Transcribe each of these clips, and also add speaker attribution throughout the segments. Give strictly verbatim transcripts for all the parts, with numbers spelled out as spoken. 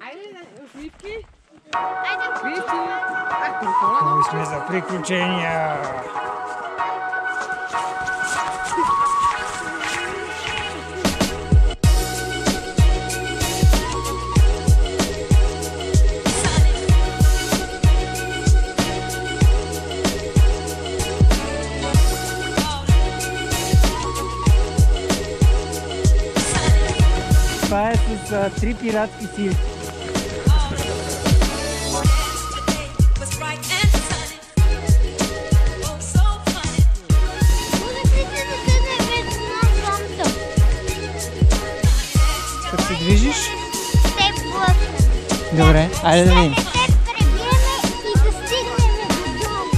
Speaker 1: Ajde, usmivki.
Speaker 2: Ajde,
Speaker 1: Visti. A, kontrola.
Speaker 3: Ovi sme za priključenja. Това е с а, три пиратски сили. Като се движиш?
Speaker 2: Те блъснем.
Speaker 3: Добре, айде да видим.
Speaker 2: Те пребиеме и да стигнем до дом.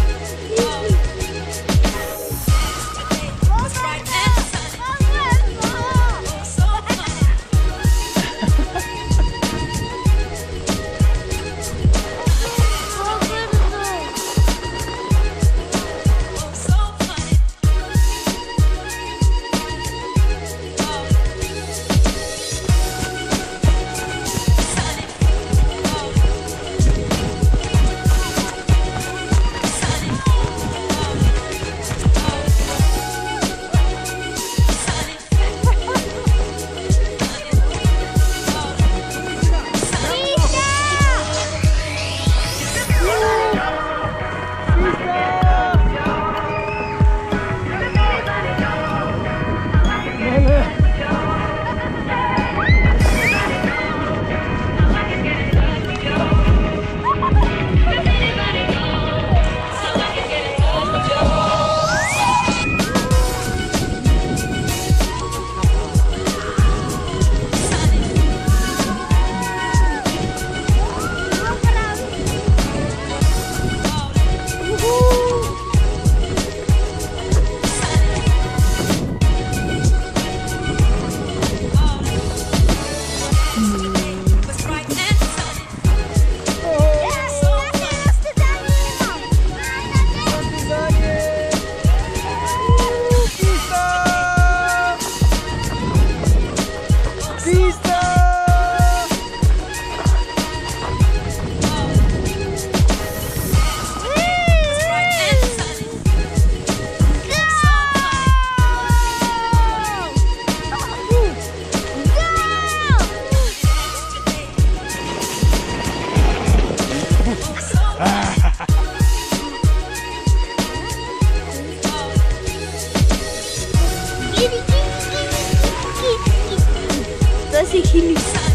Speaker 2: Das ist